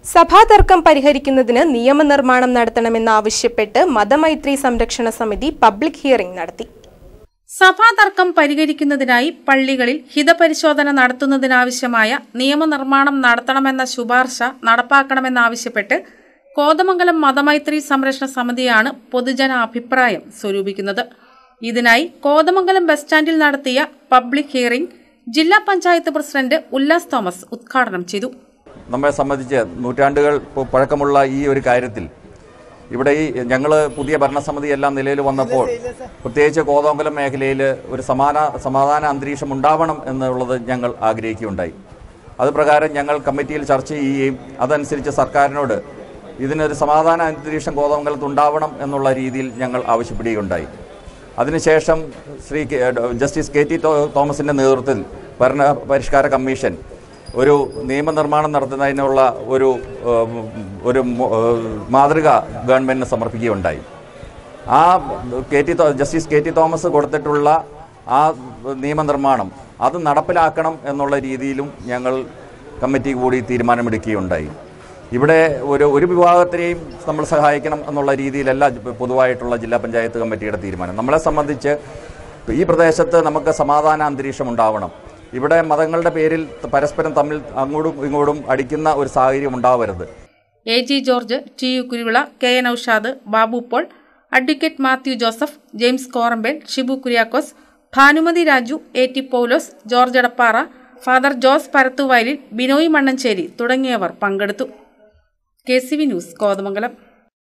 സഭാതർക്കം പരിഹരിക്കുന്നതിന് നിയമനിർമ്മാണം നടത്തണമെന്നാവശ്യപ്പെട്ട് മതമൈത്രി സംരക്ഷണ സമിതി പബ്ലിക് ഹിയറിംഗ് നടത്തി. സഭാതർക്കം പരിഹരിക്കുന്നതിനായി പള്ളികളിൽ ഹിതപരിശോധന നടത്തുന്നതിനാവശ്യമായ നിയമനിർമ്മാണം നടത്തണമെന്ന ശുപാർശ നടപ്പാക്കണമെന്നാവശ്യപ്പെട്ട് കോതമംഗലം മതമൈത്രി സംരക്ഷണ സമിതിയാണ് പൊതുജന അഭിപ്രായം സ്വരൂപിക്കുന്നത്. ഇതിനായി കോതമംഗലം ബസ് സ്റ്റാൻഡിൽ നടത്തിയ പബ്ലിക് ഹിയറിംഗ് ജില്ലാ പഞ്ചായത്ത് പ്രസിഡന്റ് ഉല്ലാസ് തോമസ് ഉദ്ഘാടനം ചെയ്തു. നമ്മെ സംബന്ധിച്ച് നൂറ്റാണ്ടുകൾ പഴക്കമുള്ള ഈ ഒരു കാര്യത്തിൽ ഇവിടെ ഞങ്ങൾ പുതിയ ഭരണസമിതി എല്ലാം നിലയിൽ വന്നപ്പോൾ പ്രത്യേകിച്ച് കോതമംഗലം മേഖലയിൽ ഒരു സമാധാന അന്തരീക്ഷം ഉണ്ടാവണം എന്നുള്ളത് ഞങ്ങൾ ആഗ്രഹിക്കുകയുണ്ടായി. അത് പ്രകാരം ഞങ്ങൾ കമ്മിറ്റിയിൽ ചർച്ച ചെയ്യുകയും അതനുസരിച്ച് സർക്കാരിനോട് ഇതിനൊരു സമാധാന അന്തരീക്ഷം കോതമംഗലത്ത് ഉണ്ടാവണം എന്നുള്ള രീതിയിൽ ഞങ്ങൾ ആവശ്യപ്പെടുകയുണ്ടായി. അതിനുശേഷം ശ്രീ ജസ്റ്റിസ് KT തോമസിൻ്റെ നേതൃത്വത്തിൽ ഭരണ പരിഷ്കാര കമ്മീഷൻ ഒരു നിയമനിർമ്മാണം നടത്തുന്നതിനുള്ള ഒരു മാതൃക ഗവൺമെൻറ്റിന് സമർപ്പിക്കുകയുണ്ടായി. ആ ജസ്റ്റിസ് KT തോമസ് കൊടുത്തിട്ടുള്ള ആ നിയമനിർമ്മാണം അത് നടപ്പിലാക്കണം എന്നുള്ള രീതിയിലും ഞങ്ങൾ കമ്മിറ്റി കൂടി തീരുമാനമെടുക്കുകയുണ്ടായി. ഇവിടെ ഒരു വിഭാഗത്തിനെയും നമ്മൾ സഹായിക്കണം എന്നുള്ള രീതിയിലല്ല പൊതുവായിട്ടുള്ള ജില്ലാ പഞ്ചായത്ത് കമ്മിറ്റിയുടെ തീരുമാനം. നമ്മളെ സംബന്ധിച്ച് ഈ പ്രദേശത്ത് നമുക്ക് സമാധാന അന്തരീക്ഷം ഉണ്ടാവണം. ഇവിടെ മതങ്ങളുടെ പേരിൽ പരസ്പരം തമ്മിൽ അങ്ങോട്ടും ഇങ്ങോട്ടും അടിക്കുന്ന ഒരു സാഹചര്യം ഉണ്ടാവരുത്. AG George, TU Kuruvila, KN Aushad, Babu Paul, advocate Mathew Joseph, James Korambel, Shibu Kuriakose, Bhanumathi Raju, AT Paulose, George Edappara, father Jose Parathuvayalil, Binoy Mannancherry തുടങ്ങിയവർ പങ്കെടുത്തു. KCV news, Kothamangalam.